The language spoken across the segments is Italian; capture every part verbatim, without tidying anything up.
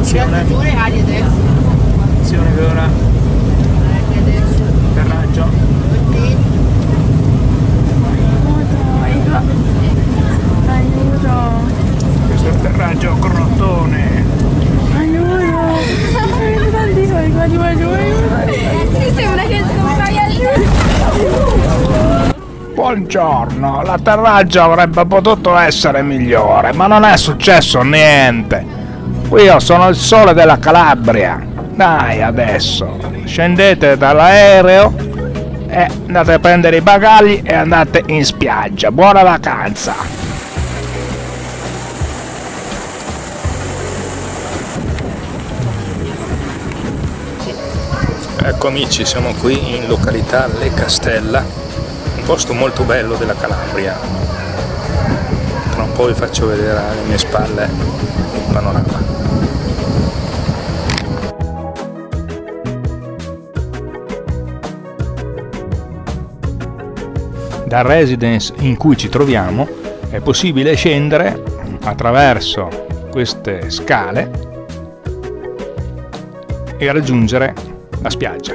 attenzione, attenzione che ora atterraggio. Aiuto! Questo è atterraggio Crotone. Aiuto! Aiuto tantissimo, aiuto, aiuto, aiuto! Sembra che scompari aiuto! Buongiorno, l'atterraggio avrebbe potuto essere migliore, ma non è successo niente. Qui io sono il sole della Calabria. Dai adesso, scendete dall'aereo e andate a prendere i bagagli e andate in spiaggia. Buona vacanza! Ecco amici, siamo qui in località Le Castella, un posto molto bello della Calabria. Tra un po' vi faccio vedere alle mie spalle il panorama. Dal residence in cui ci troviamo è possibile scendere attraverso queste scale e raggiungere la spiaggia.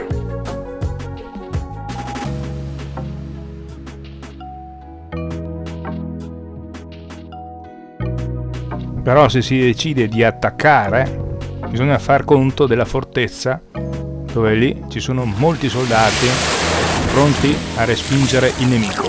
Però se si decide di attaccare bisogna far conto della fortezza, dove lì ci sono molti soldati pronti a respingere il nemico.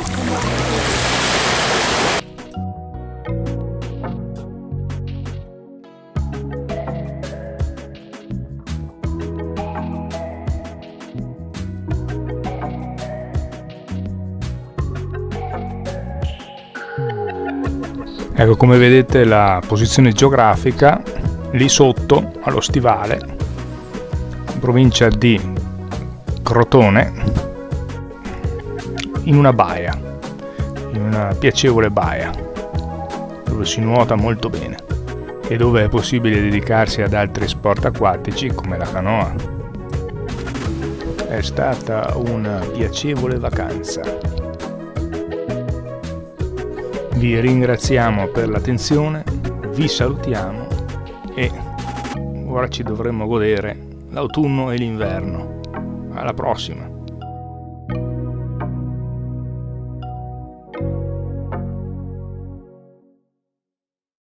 Ecco, come vedete la posizione geografica, lì sotto allo Stivale, in provincia di Crotone, in una baia, in una piacevole baia, dove si nuota molto bene e dove è possibile dedicarsi ad altri sport acquatici come la canoa. È stata una piacevole vacanza. Vi ringraziamo per l'attenzione, vi salutiamo e ora ci dovremo godere l'autunno e l'inverno. Alla prossima!